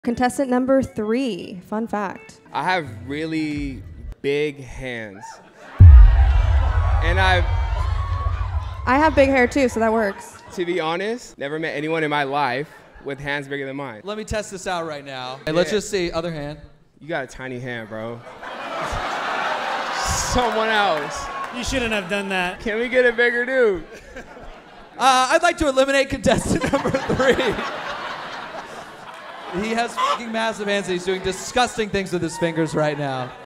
Contestant number 3, fun fact. I have really big hands. And I have big hair too, so that works. To be honest, never met anyone in my life with hands bigger than mine. Let me test this out right now. Hey, let's just see, other hand. You got a tiny hand, bro. Someone else. You shouldn't have done that. Can we get a bigger dude? I'd like to eliminate contestant number 3. He has fucking massive hands and he's doing disgusting things with his fingers right now.